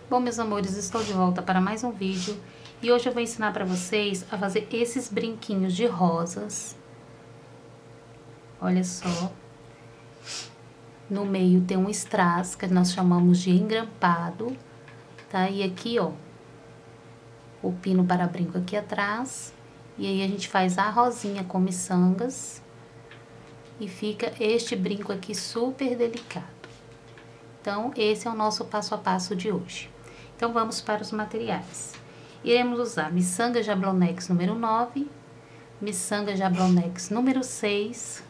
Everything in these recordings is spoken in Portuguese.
Bom, meus amores, estou de volta para mais um vídeo e hoje eu vou ensinar para vocês a fazer esses brinquinhos de rosas. Olha só, no meio tem um strass que nós chamamos de engrampado, tá? E aqui, ó, o pino para brinco aqui atrás, e aí a gente faz a rosinha com miçangas e fica este brinco aqui super delicado. Então, esse é o nosso passo a passo de hoje. Então, vamos para os materiais. Iremos usar miçanga Jablonex número 9, miçanga Jablonex número 6,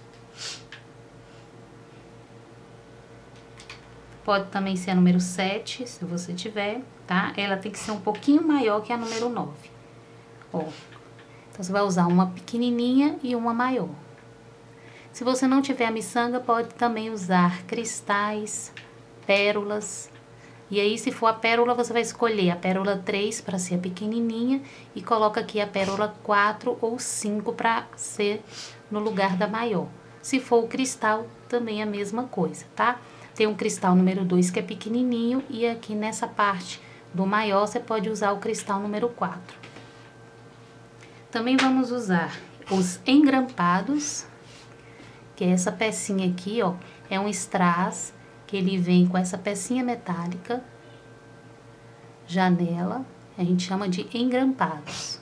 pode também ser a número 7, se você tiver, tá? Ela tem que ser um pouquinho maior que a número 9. Ó, então, você vai usar uma pequenininha e uma maior. Se você não tiver a miçanga, pode também usar cristais, pérolas. E aí, se for a pérola, você vai escolher a pérola 3 para ser a pequenininha e coloca aqui a pérola 4 ou 5 para ser no lugar da maior. Se for o cristal, também a mesma coisa, tá? Tem um cristal número 2 que é pequenininho e aqui nessa parte do maior você pode usar o cristal número 4. Também vamos usar os engrampados, que é essa pecinha aqui, ó, é um strass, que ele vem com essa pecinha metálica, janela, a gente chama de engrampados.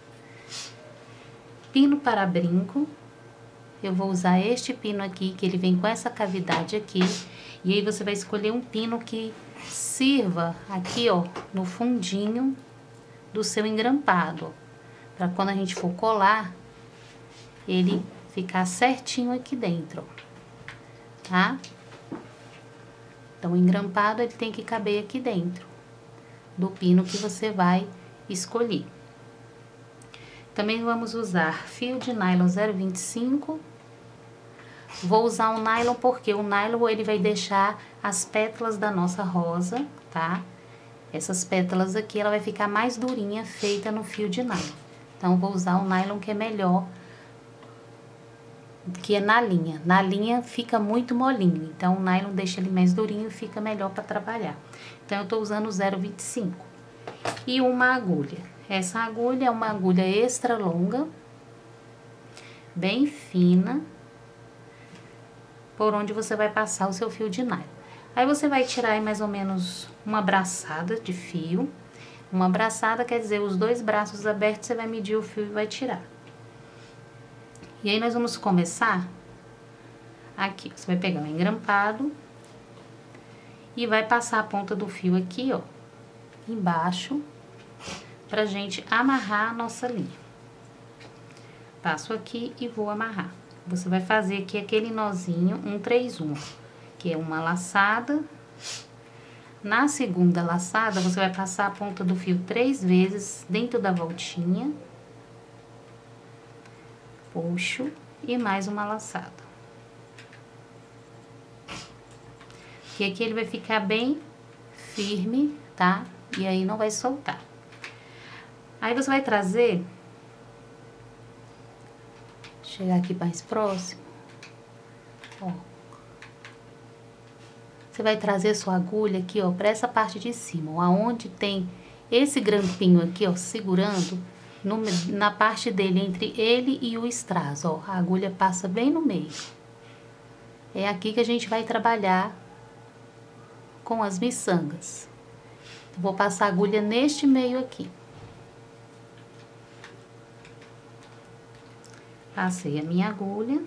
Pino para brinco, eu vou usar este pino aqui, que ele vem com essa cavidade aqui, e aí você vai escolher um pino que sirva aqui, ó, no fundinho do seu engrampado, para quando a gente for colar, ele ficar certinho aqui dentro, tá? Então, o engrampado, ele tem que caber aqui dentro do pino que você vai escolher. Também vamos usar fio de nylon 0,25. Vou usar um nylon porque o nylon, ele vai deixar as pétalas da nossa rosa, tá? Essas pétalas aqui, ela vai ficar mais durinha, feita no fio de nylon. Então, vou usar o nylon que é melhor, que é na linha. Na linha fica muito molinho, então o nylon deixa ele mais durinho e fica melhor para trabalhar. Então, eu tô usando o 0,25. E uma agulha. Essa agulha é uma agulha extra longa, bem fina, por onde você vai passar o seu fio de nylon. Aí, você vai tirar aí mais ou menos uma braçada de fio. Uma braçada quer dizer os dois braços abertos, você vai medir o fio e vai tirar. E aí, nós vamos começar aqui. Você vai pegar um engrampado e vai passar a ponta do fio aqui, ó, embaixo, pra gente amarrar a nossa linha. Passo aqui e vou amarrar. Você vai fazer aqui aquele nozinho, um 3-1, que é uma laçada. Na segunda laçada, você vai passar a ponta do fio 3 vezes dentro da voltinha. Puxo e mais uma laçada. E aqui ele vai ficar bem firme, tá? E aí não vai soltar. Aí você vai trazer, chegar aqui mais próximo, ó. Você vai trazer sua agulha aqui, ó, pra essa parte de cima, ó, aonde tem esse grampinho aqui, ó, segurando. Na parte dele, entre ele e o strass, ó, a agulha passa bem no meio. É aqui que a gente vai trabalhar com as miçangas. Então, vou passar a agulha neste meio aqui. Passei a minha agulha.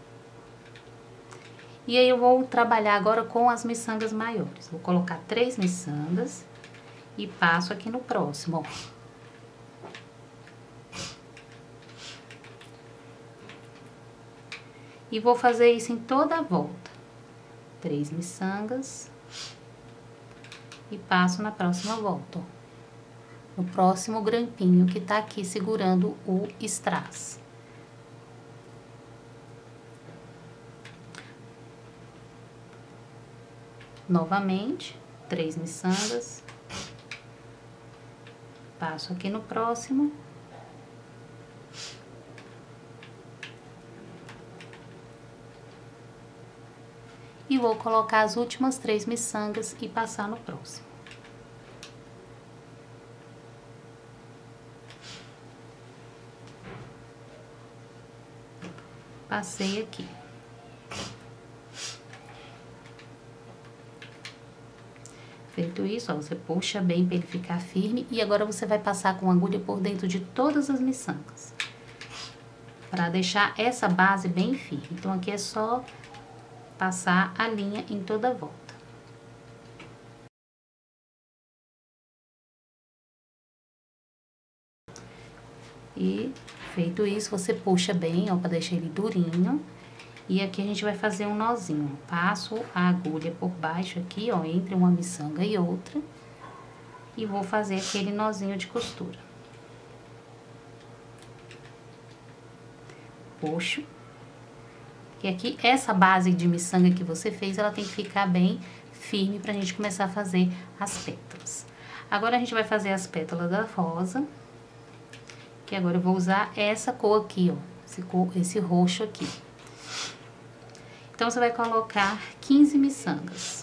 E aí, eu vou trabalhar agora com as miçangas maiores. Vou colocar 3 miçangas e passo aqui no próximo, ó. E vou fazer isso em toda a volta. 3 miçangas. E passo na próxima volta, ó. No próximo grampinho que tá aqui segurando o strass. Novamente, 3 miçangas. Passo aqui no próximo. E vou colocar as últimas 3 miçangas e passar no próximo. passei aqui. Feito isso, ó, você puxa bem para ele ficar firme. E agora você vai passar com a agulha por dentro de todas as miçangas, para deixar essa base bem firme. Então, aqui é só passar a linha em toda a volta. E feito isso, você puxa bem, ó, para deixar ele durinho. E aqui a gente vai fazer um nozinho. Passo a agulha por baixo aqui, ó, entre uma miçanga e outra. E vou fazer aquele nozinho de costura. Puxo. E aqui, essa base de miçanga que você fez, ela tem que ficar bem firme pra gente começar a fazer as pétalas. Agora, a gente vai fazer as pétalas da rosa. Que agora eu vou usar essa cor aqui, ó. Esse roxo aqui. Então, você vai colocar 15 miçangas.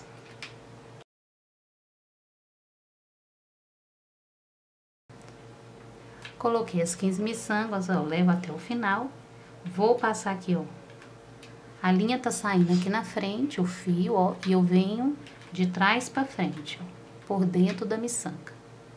Coloquei as 15 miçangas, ó, levo até o final. Vou passar aqui, ó. A linha tá saindo aqui na frente, o fio, ó, e eu venho de trás pra frente, ó, por dentro da miçanga.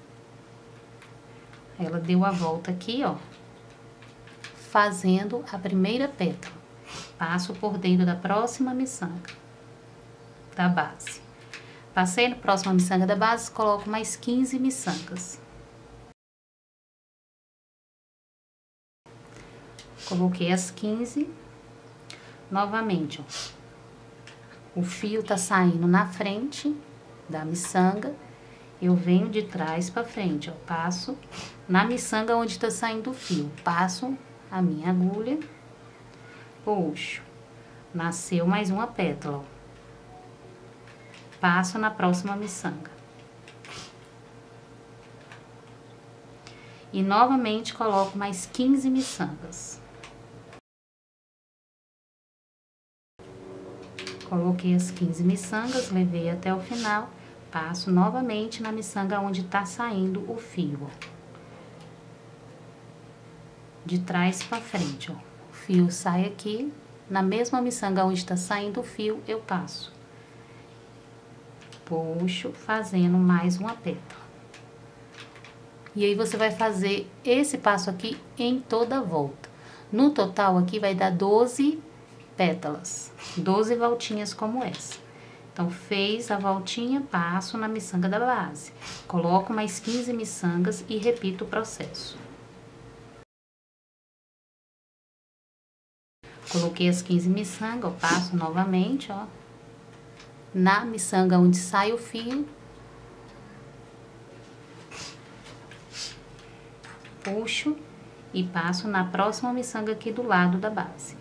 Ela deu a volta aqui, ó, fazendo a primeira pétala. Passo por dentro da próxima miçanga da base. Passei na próxima miçanga da base, coloco mais 15 miçangas. Coloquei as 15. Novamente, ó. O fio tá saindo na frente da miçanga. Eu venho de trás pra frente, ó. Passo na miçanga onde tá saindo o fio. Passo a minha agulha. Puxo. Nasceu mais uma pétala, ó. Passo na próxima miçanga. E novamente coloco mais 15 miçangas. Coloquei as 15 miçangas, levei até o final. Passo novamente na miçanga onde tá saindo o fio, ó. De trás pra frente, ó. O fio sai aqui. Na mesma miçanga onde tá saindo o fio, eu passo. Puxo, fazendo mais uma pétala. E aí, você vai fazer esse passo aqui em toda a volta. No total, aqui vai dar 12 pétalas. 12 voltinhas como essa. Então, fez a voltinha, passo na miçanga da base. Coloco mais 15 miçangas e repito o processo. Coloquei as 15 miçangas, ó, passo novamente, ó. Na miçanga onde sai o fio. Puxo e passo na próxima miçanga aqui do lado da base.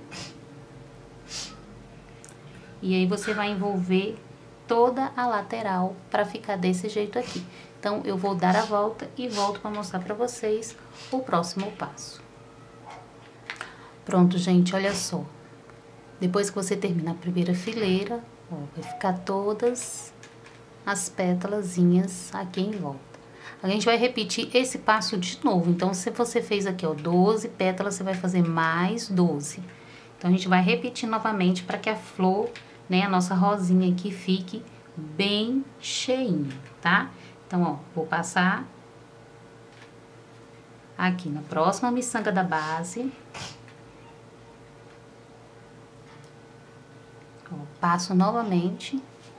E aí, você vai envolver toda a lateral para ficar desse jeito aqui. Então, eu vou dar a volta e volto para mostrar para vocês o próximo passo. Pronto, gente, olha só. Depois que você termina a primeira fileira, ó, vai ficar todas as pétalazinhas aqui em volta. A gente vai repetir esse passo de novo. Então, se você fez aqui, ó, 12 pétalas, você vai fazer mais 12. Então, a gente vai repetir novamente para que a flor, né, a nossa rosinha aqui fique bem cheinha, tá? Então, ó, vou passar aqui na próxima miçanga da base. Ó, passo novamente.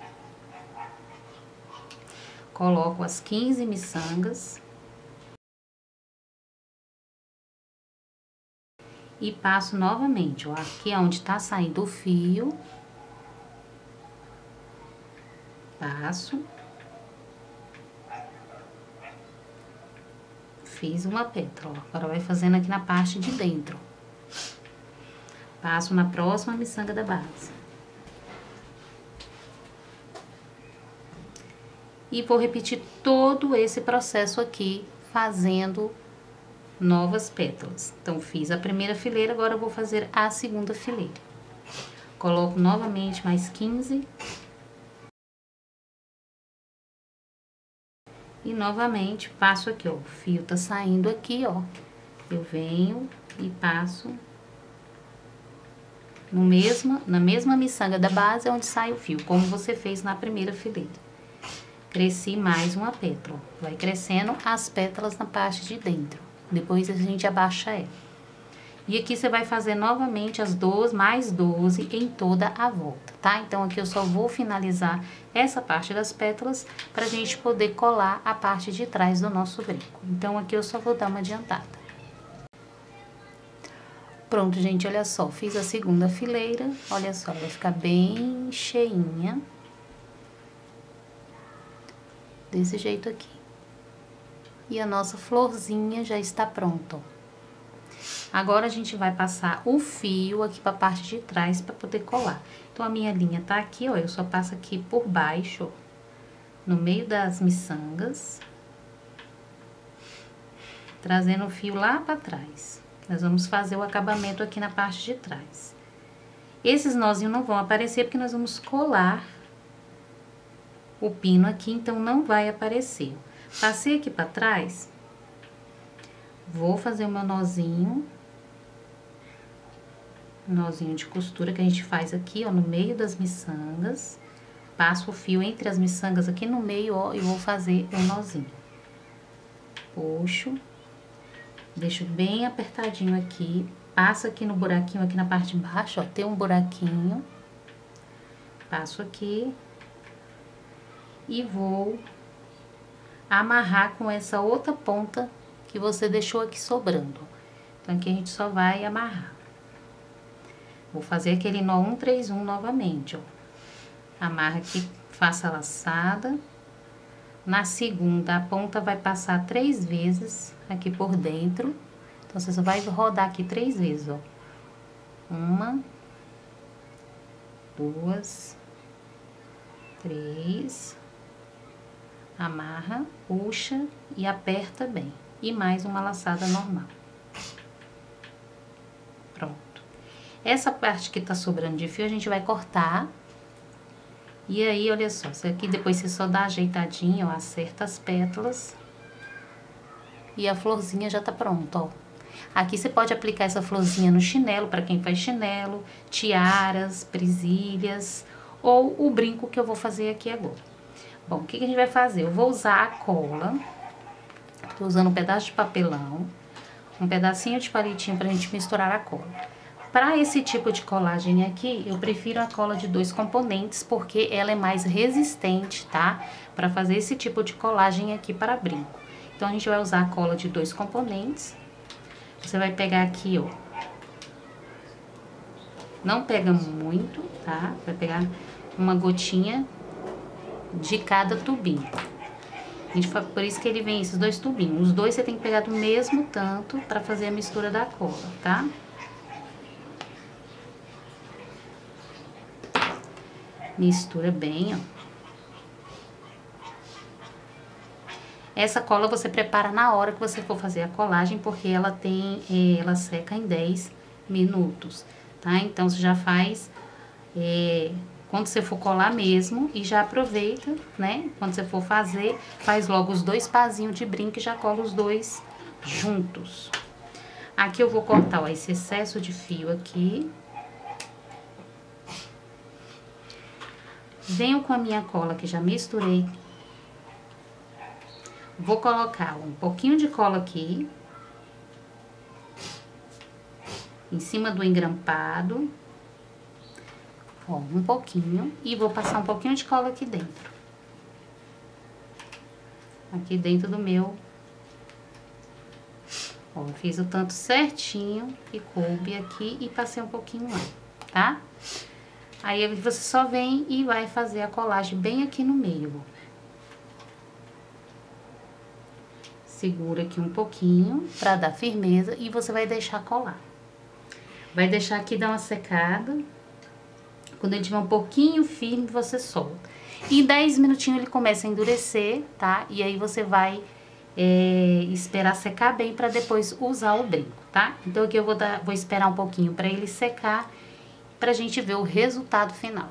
Coloco as 15 miçangas. E passo novamente, ó, aqui é onde tá saindo o fio. Passo. Fiz uma pétala, ó. Agora vai fazendo aqui na parte de dentro. Passo na próxima miçanga da base. E vou repetir todo esse processo aqui, fazendo novas pétalas. Então, fiz a primeira fileira, agora eu vou fazer a segunda fileira. Coloco novamente mais 15. E novamente, passo aqui, ó, o fio tá saindo aqui, ó. Eu venho e passo na mesma miçanga da base, onde sai o fio, como você fez na primeira fileira. Cresci mais uma pétala. Vai crescendo as pétalas na parte de dentro. Depois a gente abaixa ela. E aqui você vai fazer novamente as 12, mais 12 em toda a volta, tá? Então, aqui eu só vou finalizar essa parte das pétalas pra gente poder colar a parte de trás do nosso brinco. Então, aqui eu só vou dar uma adiantada. Pronto, gente, olha só, fiz a segunda fileira, olha só, vai ficar bem cheinha. Desse jeito aqui. E a nossa florzinha já está pronta, ó. Agora, a gente vai passar o fio aqui pra parte de trás pra poder colar. Então, a minha linha tá aqui, ó, eu só passo aqui por baixo, ó, no meio das miçangas, trazendo o fio lá pra trás. Nós vamos fazer o acabamento aqui na parte de trás. Esses nozinhos não vão aparecer porque nós vamos colar o pino aqui, então não vai aparecer. Passei aqui pra trás, vou fazer o meu nozinho de costura que a gente faz aqui, ó, no meio das miçangas. Passo o fio entre as miçangas aqui no meio, ó, e vou fazer o nozinho. Puxo, deixo bem apertadinho aqui, passo aqui no buraquinho, aqui na parte de baixo, ó, tem um buraquinho. Passo aqui e vou amarrar com essa outra ponta que você deixou aqui sobrando. Então, aqui a gente só vai amarrar. Vou fazer aquele nó 1, 3, 1 novamente, ó. Amarra aqui, faça a laçada. Na segunda, a ponta vai passar 3 vezes aqui por dentro. Então, você só vai rodar aqui 3 vezes, ó. 1, 2, 3. Amarra, puxa e aperta bem. E mais uma laçada normal. Pronto. Essa parte que tá sobrando de fio, a gente vai cortar. E aí, olha só, isso aqui depois você só dá ajeitadinha, ó, acerta as pétalas. E a florzinha já tá pronta, ó. Aqui você pode aplicar essa florzinha no chinelo, pra quem faz chinelo, tiaras, presilhas, ou o brinco que eu vou fazer aqui agora. Bom, o que a gente vai fazer? Eu vou usar a cola, tô usando um pedaço de papelão, um pedacinho de palitinho pra gente misturar a cola. Para esse tipo de colagem aqui, eu prefiro a cola de 2 componentes, porque ela é mais resistente, tá? Para fazer esse tipo de colagem aqui para brinco. Então, a gente vai usar a cola de 2 componentes. Você vai pegar aqui, ó. Não pega muito, tá? Vai pegar uma gotinha de cada tubinho. Por isso que ele vem esses 2 tubinhos. Os 2 você tem que pegar do mesmo tanto para fazer a mistura da cola, tá? Mistura bem, ó. Essa cola você prepara na hora que você for fazer a colagem, porque ela ela seca em 10 minutos, tá? Então, você já faz quando você for colar mesmo e já aproveita, né? Quando você for fazer, faz logo os 2 pazinhos de brinco e já cola os 2 juntos. Aqui eu vou cortar, ó, esse excesso de fio aqui. Venho com a minha cola que já misturei. Vou colocar um pouquinho de cola aqui. Em cima do engrampado. Ó, um pouquinho. E vou passar um pouquinho de cola aqui dentro. Aqui dentro do meu. Ó, fiz o tanto certinho que coube aqui e passei um pouquinho lá, tá? Aí você só vem e vai fazer a colagem bem aqui no meio, ó. Segura aqui um pouquinho pra dar firmeza e você vai deixar colar. Vai deixar aqui dar uma secada. Quando ele tiver um pouquinho firme, você solta. Em 10 minutinhos ele começa a endurecer, tá? E aí você vai esperar secar bem pra depois usar o brinco, tá? Então aqui eu vou esperar um pouquinho pra ele secar, pra gente ver o resultado final.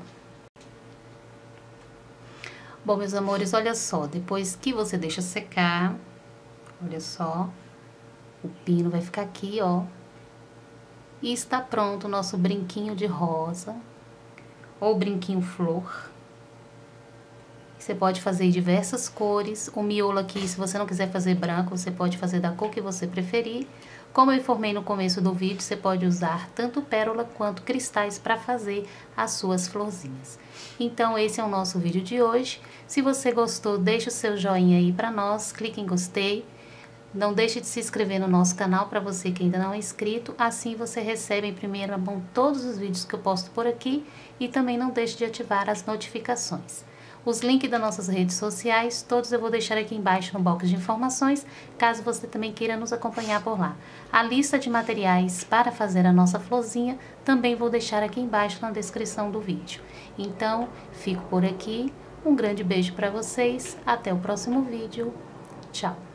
Bom, meus amores, olha só, depois que você deixa secar, olha só, o pino vai ficar aqui, ó. E está pronto o nosso brinquinho de rosa ou brinquinho flor. Você pode fazer diversas cores. O miolo aqui, se você não quiser fazer branco, você pode fazer da cor que você preferir. Como eu informei no começo do vídeo, você pode usar tanto pérola quanto cristais para fazer as suas florzinhas. Então, esse é o nosso vídeo de hoje. Se você gostou, deixe o seu joinha aí para nós, clique em gostei. Não deixe de se inscrever no nosso canal para você que ainda não é inscrito, assim você recebe em primeira mão todos os vídeos que eu posto por aqui e também não deixe de ativar as notificações. Os links das nossas redes sociais, todos eu vou deixar aqui embaixo no box de informações, caso você também queira nos acompanhar por lá. A lista de materiais para fazer a nossa florzinha também vou deixar aqui embaixo na descrição do vídeo. Então, fico por aqui, um grande beijo para vocês, até o próximo vídeo, tchau!